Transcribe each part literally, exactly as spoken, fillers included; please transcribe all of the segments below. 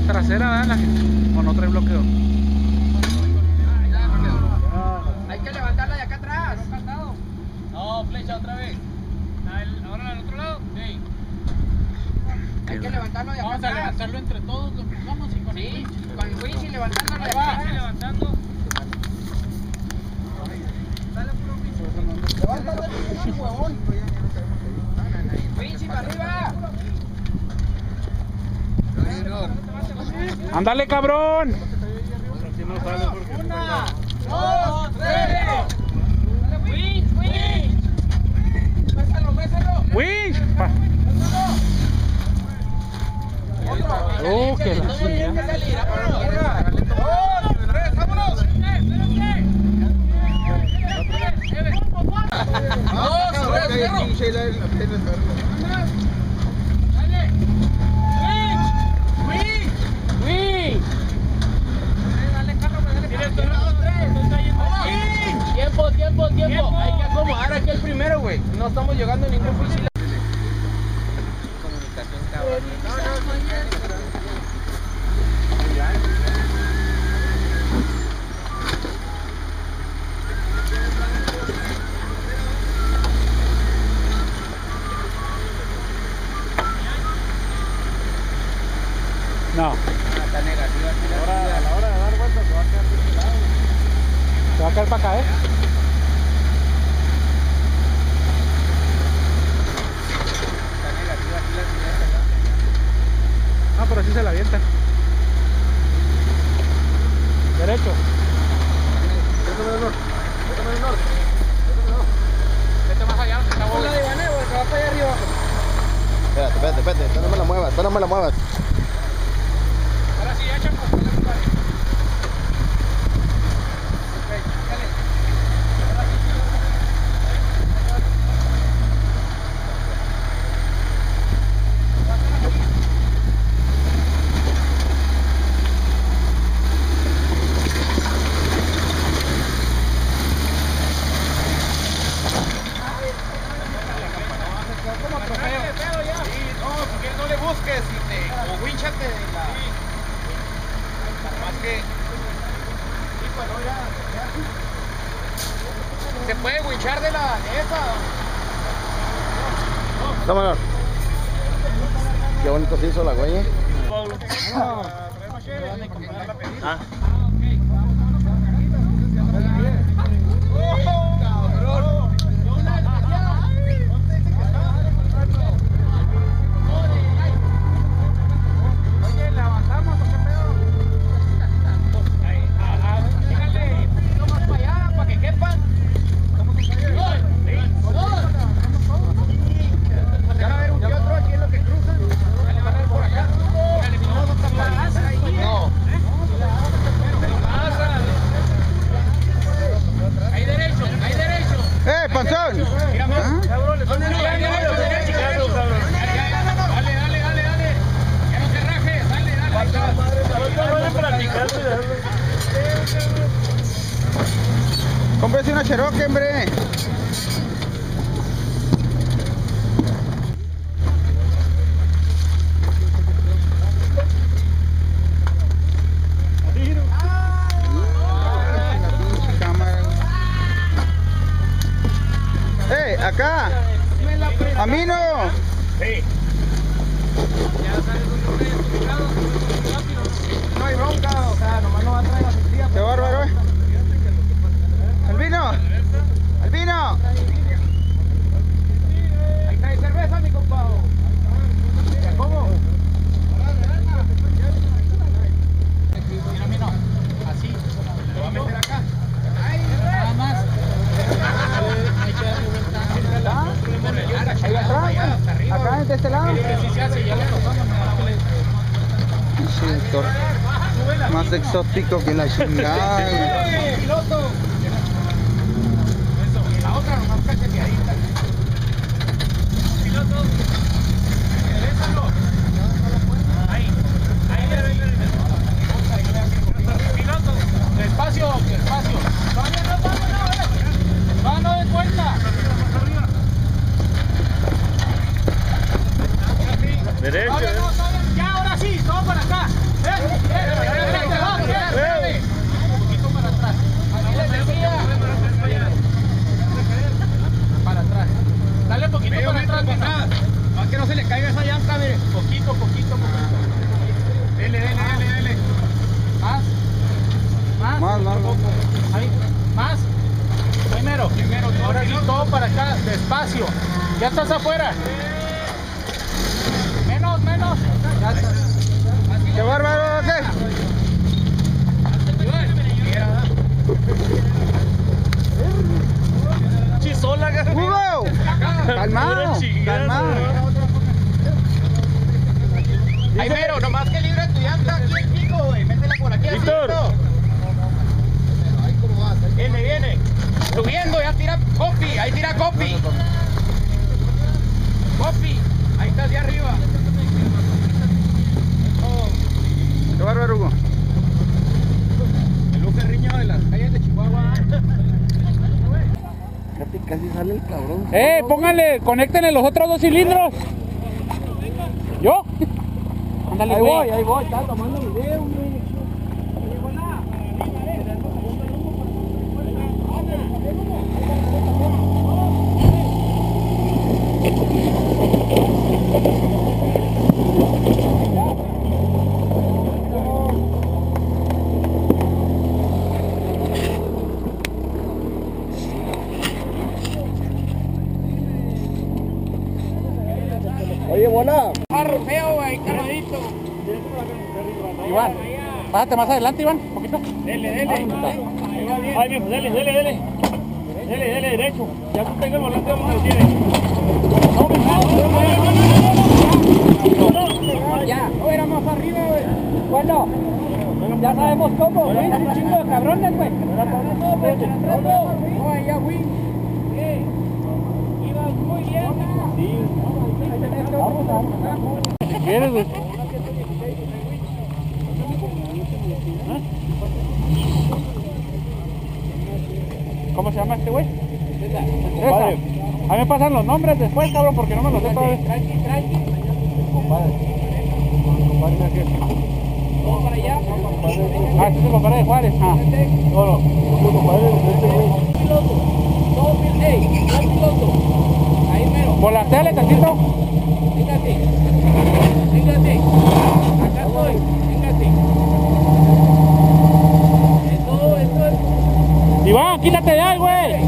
trasera, ¿verdad? La que... o no trae bloqueo. Hay que levantarla de acá atrás. No, flecha otra vez. ¿Ahora al otro lado? Sí. Hay que levantarlo de acá Vamos a atrás. levantarlo entre todos, lo empujamos y con Sí, el winch. con el winch y levantándolo de Ahí va. acá atrás. Levantando. Levántate, huevón. Winch y para arriba. ¡Ándale, cabrón! Una, dos, tres. Winch, winch. Mésalo, mésalo. ¡Winch! Pa. Otro. Oh, que la Todavía tiene que chingada. salir, vámonos. Dos, tres, vámonos. Dos, tres, cero. Dale. Winch, winch. ¡Winch! Tiempo, tiempo, tiempo. Hay que acomodar aquí el primero, güey. No estamos llegando a ningún fusil. Comunicación cabrón. No. Está negativa aquí la Ahora, a la hora de dar vueltas se va a quedar de este lado. Se va a caer para acá, ¿eh? Está negativa aquí la siguiente. No, pero sí se la avienta. Derecho. Vete más allá, se está La volando. de Baneo, se va para allá arriba. Espérate, espérate, espérate, tú no me la muevas, tú no me la muevas. Ahora sí, ya, Chaco. No le busques y te, o winchate de la... Más que... Sí, pues no, ya, ya. Se puede winchar de la de esa. Vámonos. Qué bonito se hizo la güey. Ah. Oye, ¿la avanzamos o qué pedo? Dígale, no más para allá, para que quepan. Ya va a haber un que otro aquí en lo que cruzan. Ya le van a ver por acá. No. Ahí derecho, ahí derecho. ¡Eh, panzón! Mira, más. ¿Dónde no? Ahí derecho, derecho. Dale, dale, dale, dale. Ya no te rajes, dale, dale. Cómprese una Cherokee, hombre. ¡Eh, acá! ¡A mí no! No hay bronca, o sea, nomás no va a traer la sentía. ¡Qué bárbaro, eh! ¡Albino! ¡Albino! Ahí trae cerveza, mi compadre. ¿Cómo? Mira, mira, así. Lo va a meter acá. Nada más. Ahí atrás, acá de este lado. Sí se hace, ya lo tocamos. Sí, doctor. Más exótico que la chingada. ¡Eh, piloto! La otra nomás cacheteadita. Piloto. Enderezalo. Ahí. Ahí, ahí, ahí. Piloto. Despacio, despacio. Todavía no, todavía no, eh. Todavía no den cuenta. Derecho. Todavía no, todavía. Ya, ahora sí, todo para acá. ¿Eh? Poquito, poquito, poquito. Dele, dele, dele, dele. Más. Más. Más, más, más. Ahí. Más. Primero. Primero. Ahora sí, todo para acá. Despacio. Ya estás afuera. Menos, menos. Ya estás. ¡Qué bárbaro! ¿Qué? Chisola, ¡Hugo! Calmado, calmado. Ahí mero, nomás que libre tu llanta aquí el pico, güey. Métela por aquí. Víctor. Viene, viene. Subiendo, ya tira copy. Ahí tira copy. Copy. Ahí está de arriba. ¡Qué bárbaro, Hugo! El lucerriño de las calles de Chihuahua. Fíjate, casi sale el cabrón. ¡Eh, pónganle, conéctenle los otros dos cilindros! ¿Yo? Ándale, Ahí güey. voy, ahí voy, está tomando video, güey. Oye, buena. Carro feo, güey, cargadito. Iván, pásate más adelante, Iván, un poquito. Dele, dele. Ay, mijo, dele, dele, dele. Dele, dele, derecho. Ya que tengo el volante, vamos a decir. Ya, no era más arriba, güey. ¿Cuándo? Ya sabemos cómo, güey. Un chingo de cabrones, güey. No, ya, güey. Ibas muy bien. Sí. Vamos, vamos. Si quieres, güey. ¿Cómo se llama este güey? Esa. A mí me pasan los nombres después, cabrón, porque no me los sé todavía. Tranqui, tranqui. Compadre. Compadre, aquí. Vamos para allá. Ah, este es el compadre de Juárez. Ah. No, no. Compadre, este güey. Piloto. Todo piloto. Ey, todo piloto. Ahí mero. Volanteale tantito. Véngate. Véngate. Acá estoy. Véngate. Esto, esto es. Iván, quítate de ahí, güey.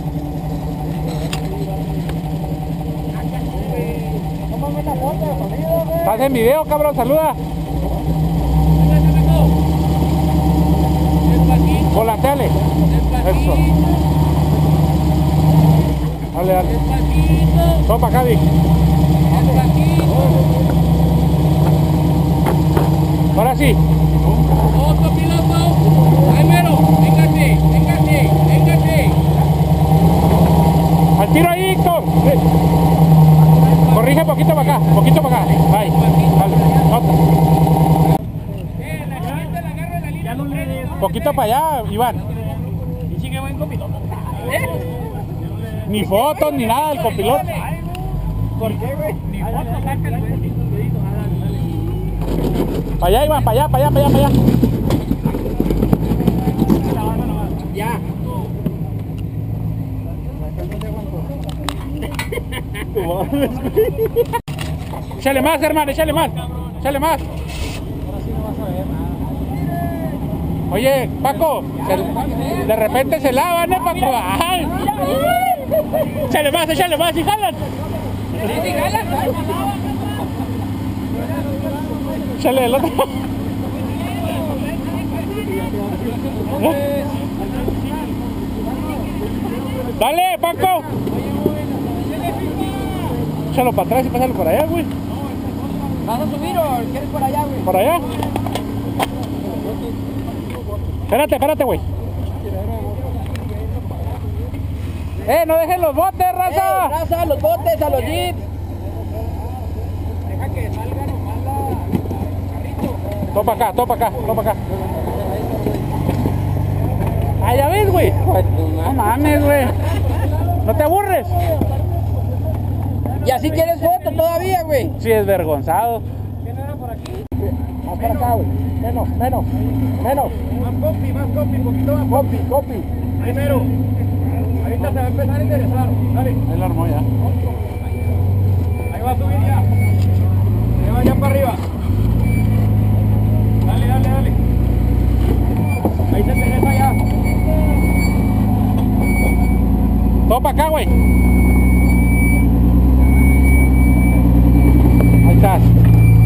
Tómame una foto de sonido, güey. Estás en video, cabrón, saluda. Véngate, mejor. Despacito. Volanteale. Eso. Despacito. Dale, dale. Despacito. Toma para acá, Vic. Despacito. Ahora sí. Otro piloto. Ahí mero. Véngate, véngate, véngate. Al tiro ahí, Héctor. Sí. Corrige poquito para acá, poquito para acá. Ahí. Dale. Otra. Eh, la siguiente la agarra la línea. No le Poquito para allá, Iván. Y sigue buen copiloto. ¿Eh? Ni fotos ni nada del copiloto. ¿Por qué, güey? Ni fotos, sácala, güey. Para allá, Iván, para allá, para allá, para allá, para allá. Ya. Échale más, hermano, échale más. Échale más. Oye, Paco, se- de repente se lavan, ¿eh, Paco? Ay. Échale más, échale más y jalan. Sí, sí, jala. Échale el otro. Dale, Paco. Échalo para atrás y pásalo por allá, güey. ¿Vas a subir o quieres por allá, güey? Por allá. Espérate, espérate, güey. Eh, no dejen los botes, raza. ¡Eh, raza, los botes, a los jeeps! Deja que salga nomás la... Toma acá, toma acá, toma acá. Ah, ya ves, güey. No mames, güey. No te aburres. ¿Y así quieres foto todavía, güey? Sí, es vergonzado. ¿Quién era por aquí? Más para acá, güey. Menos, menos, menos. Más copy, más copy, un poquito más Copy, copy. Ahí mero. Ahorita se va a empezar a interesar. Dale. Ahí la armó ya. Ahí va a subir ya.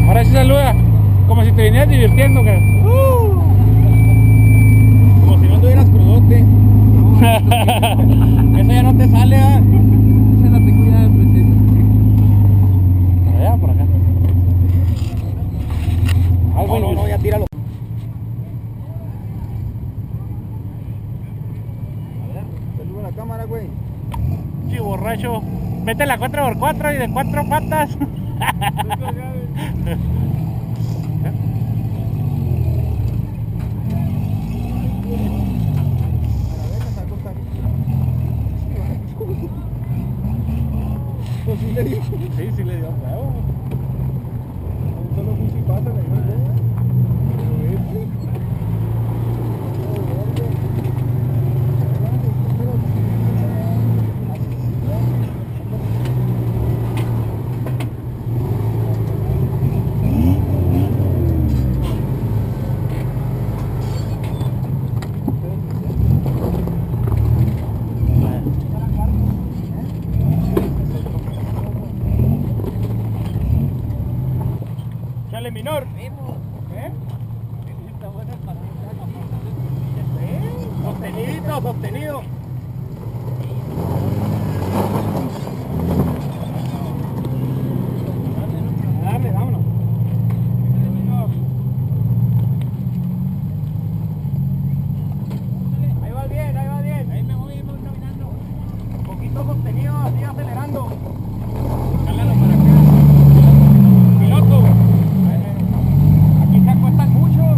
Ahora sí saluda. Como si te vinieras divirtiendo, cara. Uh. Como si no tuvieras crudote. Eso ya no te sale, ¿ah? Esa es la peculiaridad del principio. Por allá, por acá. Ay, No, bueno, no, no, ya tíralo. Saluda a la cámara, güey. sí, borracho. Vete la cuatro por cuatro y de cuatro patas. Pues sí le dio. Sí, sí le dio huevo. Solo fui si pasa, le dio. Chale minor. ¿Eh? Sostenido, sostenido. Dale, vámonos. Ahí va bien, ahí va bien. Ahí me voy caminando. Un poquito sostenido, así acelerando. Jálalo para acá. Piloto. Aquí se acuestan mucho.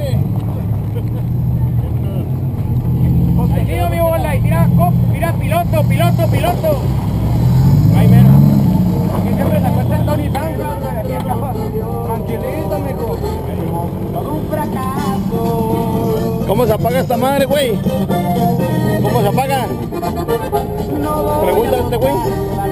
Sostenido, mi bola, y tira, cop, tira piloto, piloto, piloto. Ahí mero. Aquí siempre se acuesta el Tony Tango. Tranquilito, mijo. Todo un fracaso. ¿Cómo se apaga esta madre, güey? ¿Cómo se apaga? Pregunta a este güey.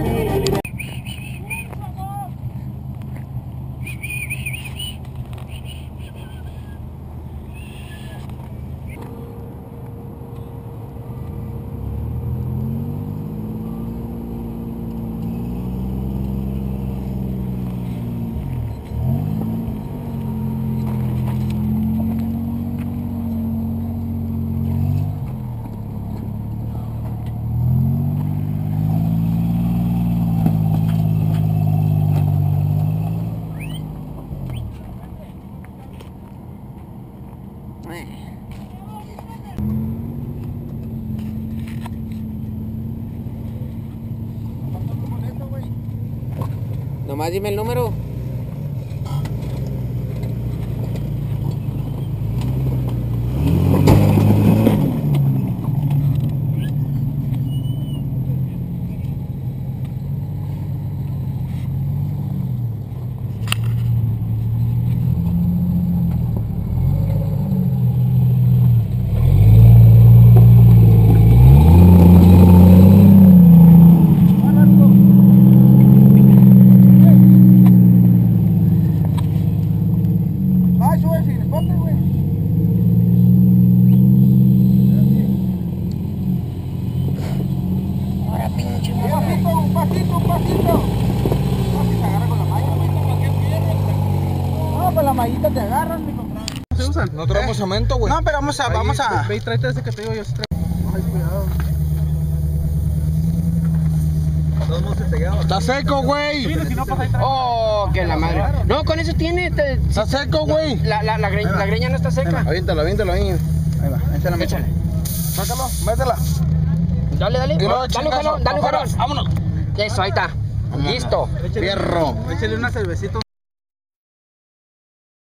Nomás dime el número. La mallita te agarran, mi compadre. ¿Se usan? No traemos cemento, güey. No, pero vamos a, Ahí, vamos a. Ve y tráete ese que te digo yo. Ay, cuidado. Está seco, güey. Si no pasa ahí atrás. Oh, que la madre. No, con eso tiene. Te, Está seco, güey. la, la, la, greña, la greña no está seca. Aviéntalo, aviéntalo ahí. Ahí va, échale, échale. Sácalo, métela. Dale, dale. Y luego Dale un chingazo, jalón, dale un afuera. jalón. Vámonos. Eso, ahí está. Vámonos. Listo. Fierro. Échale una cervecita.